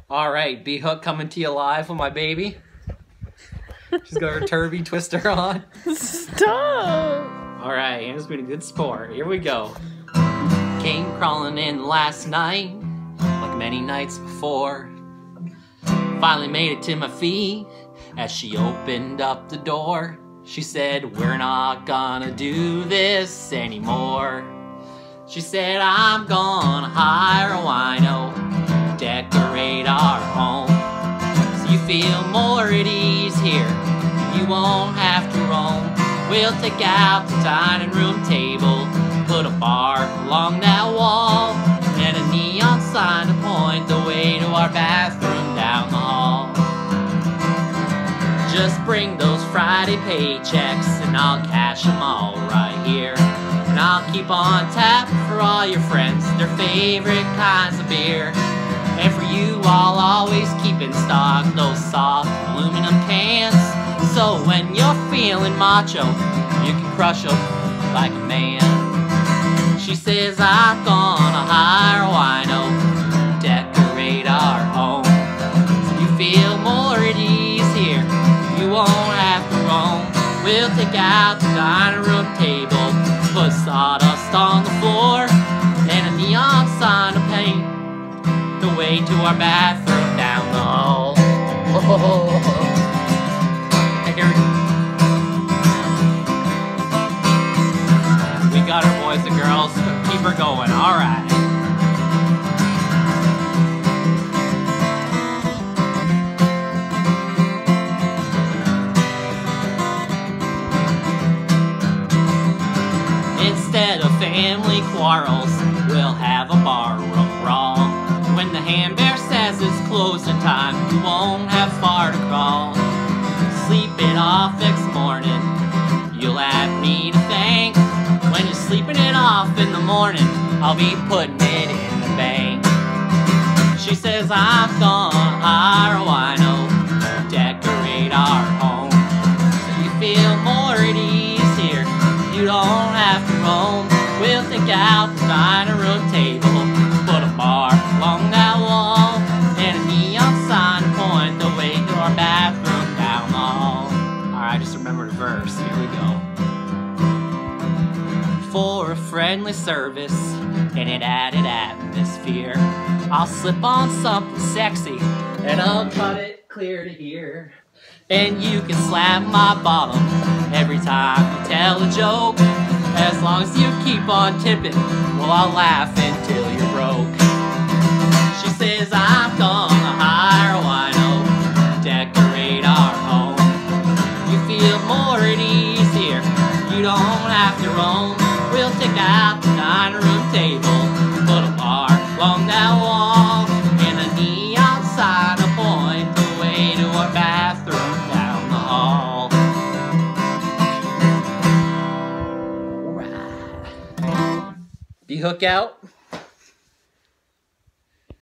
All right, B-Hook coming to you live with my baby. She's got her turvy twister on. Stop! All right, Anna's been a good sport. Here we go. Came crawling in last night, like many nights before. Finally made it to my feet as she opened up the door. She said, "We're not gonna do this anymore." She said, "I'm gonna hire a wino, decorate our home, so you feel more at ease here. You won't have to roam. We'll take out the dining room table, put a bar along that wall, and a neon sign to point the way to our bathroom down the hall. Just bring those Friday paychecks and I'll cash them all right here. And I'll keep on tap for all your friends, their favorite kinds of beer. And for you, I'll always keep in stock those soft aluminum cans, so when you're feeling macho, you can crush them like a man." She says, "I'm gonna hire a wino, decorate our home, so you feel more at ease here. You won't have to roam. We'll take out the dining room table, put sawdust on the floor, and a neon sign to paint the way to our bathroom down the hall." We got her, boys and girls. Keep her going. All right. Instead of family quarrels, we'll have a barroom brawl. When the hand bear says it's closing time, you won't have far to crawl. Sleep it off next morning, you'll have me to thank. When you're sleeping it off in the morning, I'll be putting it in the bank. She says, "I'm gonna hire a wino, decorate our home, so you feel more at ease here. You don't have to roam. We'll take out the dining room table, put a bar along that wall, and a neon sign to point the way to our bathroom down the hall." Alright, just remember the verse. Here we go. For a friendly service and an added atmosphere, I'll slip on something sexy and I'll cut it clear to here. And you can slap my bottom every time you tell a joke, as long as you keep on tipping, well, I'll laugh until you're broke. She says, "I'm gonna hire a wino, decorate our home. You feel more at ease here. You don't have to roam. We'll take out the dining room table, put a bar along that wall, and a neon sign to point the way to our bathroom down the hall." Alright. B-Hook out.